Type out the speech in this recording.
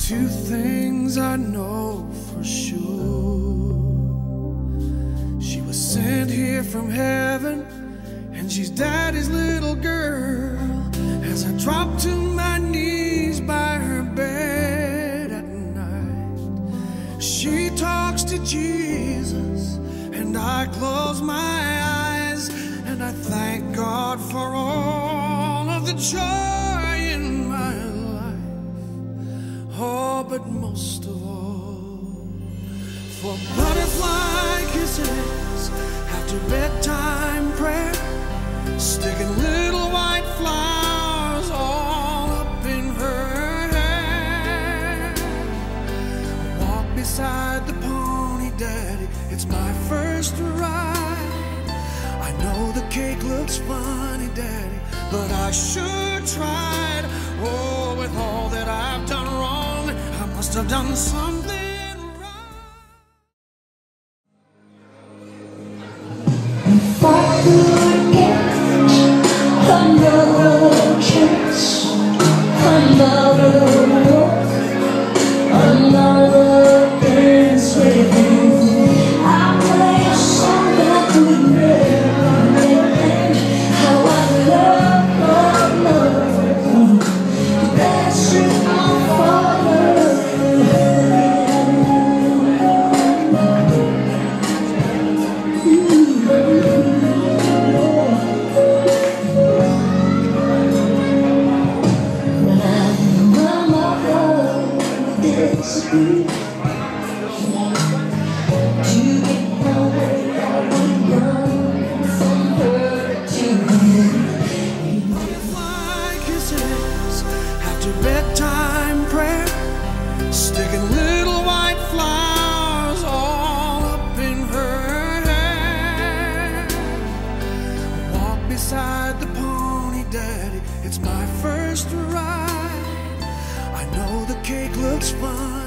Two things I know for sure. She was sent here from heaven, and she's Daddy's little girl. As I drop to my knees by her bed at night, she talks to Jesus, and I close my eyes, and I thank God for all of the joy in my life. Oh, but most of all, for butterfly kisses after bedtime prayer, sticking little white flowers all up in her hair. Walk beside the pony, Daddy, it's my first ride. I know the cake looks funny, Daddy, but I sure tried. Oh, with all that I've done wrong, I must have done something. Another chance, another walk, another dance with you. I play a song that we never end. How I love that's with my father. Bedtime prayer, sticking little white flowers all up in her hair. Walk beside the pony, Daddy, it's my first ride. I know the cake looks fun,